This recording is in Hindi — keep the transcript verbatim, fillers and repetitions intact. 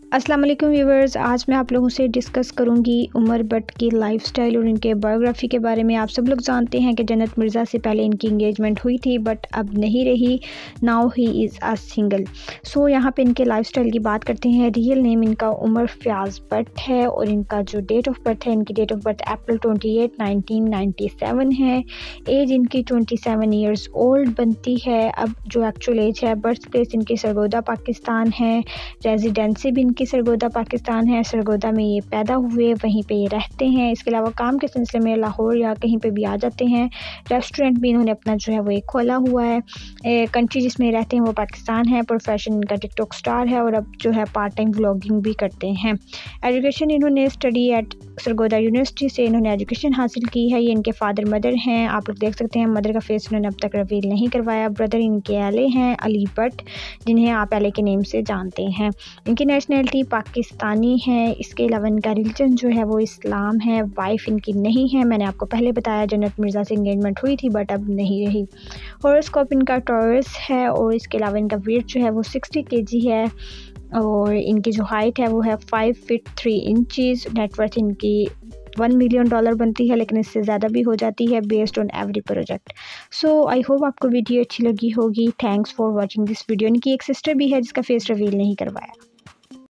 अस्सलाम वालेकुम व्यूवर्स, आज मैं आप लोगों से डिस्कस करूंगी उमर भट्ट की लाइफस्टाइल और इनके बायोग्राफी के बारे में। आप सब लोग जानते हैं कि जन्नत मिर्ज़ा से पहले इनकी इंगेजमेंट हुई थी बट अब नहीं रही। Now he is a single. So यहाँ पे इनके लाइफस्टाइल की बात करते हैं। रियल नेम इनका उमर फयाज़ भट्ट है और इनका जो डेट ऑफ बर्थ है, इनकी date of birth April twenty eight nineteen ninety seven है। एज इनकी ट्वेंटी सेवन ईयर्स ओल्ड बनती है। अब जो एक्चुअल एज है, बर्थ प्लेस इनकी सरगोदा पाकिस्तान है। रेजिडेंसी भी की सरगोदा पाकिस्तान है। सरगोदा में ये पैदा हुए, वहीं पे ये रहते हैं। इसके अलावा काम के सिलसिले में लाहौर या कहीं पे भी आ जाते हैं। रेस्टोरेंट भी इन्होंने अपना जो है वो एक खोला हुआ है। ए, कंट्री जिसमें रहते हैं वो पाकिस्तान है। प्रोफेशन इनका टिकटॉक स्टार है और अब जो है पार्ट टाइम व्लॉगिंग भी करते हैं। एजुकेशन इन्होंने स्टडी एट सरगोदा यूनिवर्सिटी से इन्होंने एजुकेशन हासिल की है। ये इनके फादर मदर हैं, आप लोग देख सकते हैं। मदर का फेस इन्होंने अब तक रिवील नहीं करवाया। ब्रदर इनके एले हैं, अली भट्ट, जिन्हें आप एले के नेम से जानते हैं। इनकी नेशनल पाकिस्तानी है। इसके अलावा इनका रिलीजन जो है वो इस्लाम है। वाइफ इनकी नहीं है। मैंने आपको पहले बताया जन्नत मिर्ज़ा से इंगेजमेंट हुई थी बट अब नहीं रही। हॉरोस्कोप इनका टॉरस है और इसके अलावा इनका वेट जो है वो सिक्सटी केजी है और इनकी जो हाइट है वो है five feet three inches. Net worth इनकी वन मिलियन डॉलर बनती है, लेकिन इससे ज़्यादा भी हो जाती है based on every project. So I hope आपको वीडियो अच्छी लगी होगी। Thanks for watching this video. इनकी एक सिस्टर भी है जिसका फेस रिवील नहीं करवाया।